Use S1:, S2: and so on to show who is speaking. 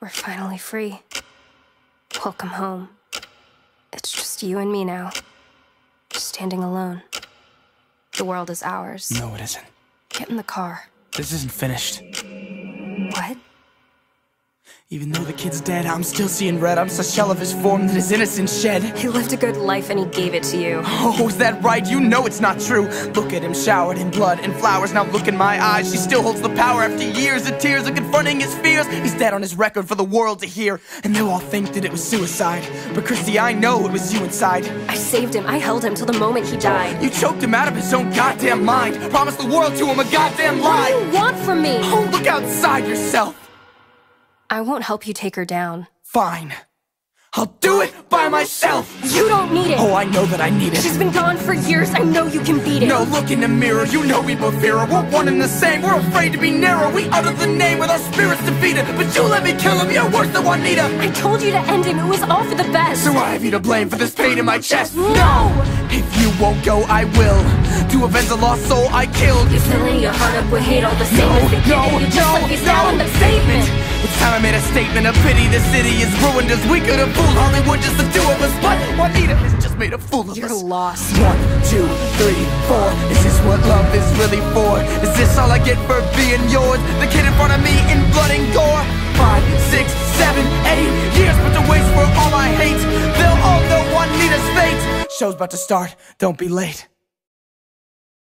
S1: We're finally free. Welcome home. It's just you and me now. Standing alone. The world is ours.
S2: No, it isn't.
S1: Get in the car.
S2: This isn't finished.
S1: What?
S2: Even though the kid's dead, I'm still seeing red. I'm a shell of his form that his innocence shed.
S1: He lived a good life and he gave it to you.
S2: Oh, is that right? You know it's not true. Look at him, showered in blood and flowers. Now look in my eyes. She still holds the power after years of tears of confronting his fears. He's dead on his record for the world to hear. And they'll all think that it was suicide. But Christy, I know it was you inside.
S1: I saved him. I held him till the moment he died.
S2: You choked him out of his own goddamn mind. Promised the world to him, a goddamn lie.
S1: What do you want from me?
S2: Oh, look outside yourself.
S1: I won't help you take her down.
S2: Fine. I'll do it by myself.
S1: You don't need it.
S2: Oh, I know that I need it.
S1: She's been gone for years. I know you can beat it.
S2: No, look in the mirror. You know we both fear her. We're one and the same. We're afraid to be narrow. We utter the name with our spirits defeated. But you let me kill him. You're worse than Juanita.
S1: I told you to end him. It was all for the best.
S2: So I have you to blame for this pain in my chest.
S1: No!
S2: If you won't go, I will. To avenge the lost soul I killed.
S1: You're filling your heart up with hate all the same as the kid. You just like it's now in the statement.
S2: It's time I made a statement of pity. The city is ruined as we could have fooled Hollywood, just the two of us. But Juanita has just made a fool of us.
S1: You're lost.
S2: 1, 2, 3, 4. Is this what love is really for? Is this all I get for being yours? The kid in front of me in blood and gore. 5, 6, 7, 8 years put to waste for all I hate. They'll all know Juanita's fate. Show's about to start, don't be late.